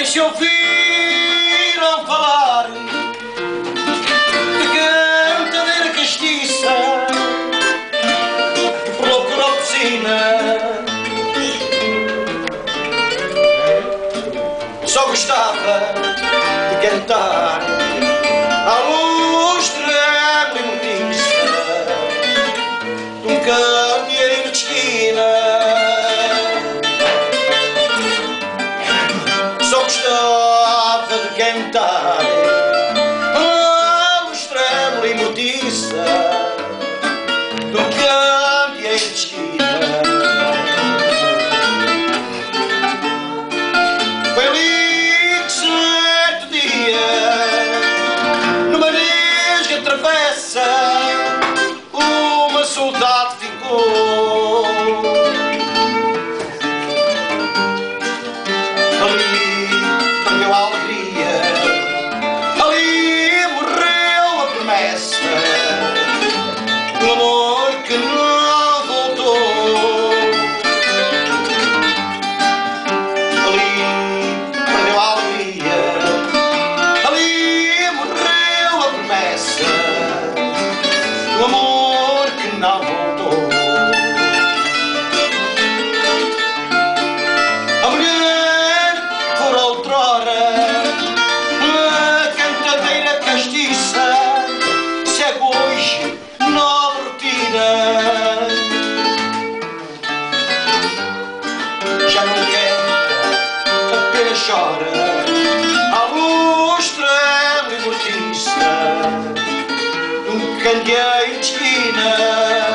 se ouviram falar de cantadeira castiça que procurou piscina, só gostava de cantar à luz trêmula e mortiça de um candeeiro de esquina. Só gostava de cantar à luz trêmula e mortiça de um candeeiro de esquina. Foi ali que certo dia, numa nesga travessa, uma saudade ficou. Ali perdeu a alegria, ali morreu a promessa do amor que não voltou. Ali perdeu a alegria, ali morreu a promessa do amor que não voltou. A mulher por outrora a cantadeira castiça segue hoje nova rotina. Já não canta, apenas chora à luz trêmula e mortiça de um candeeiro de esquina.